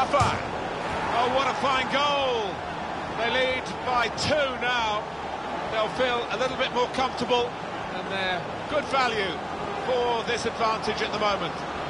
Rafa. Oh, what a fine goal. They lead by 2 now. They'll feel a little bit more comfortable, and they're good value for this advantage at the moment.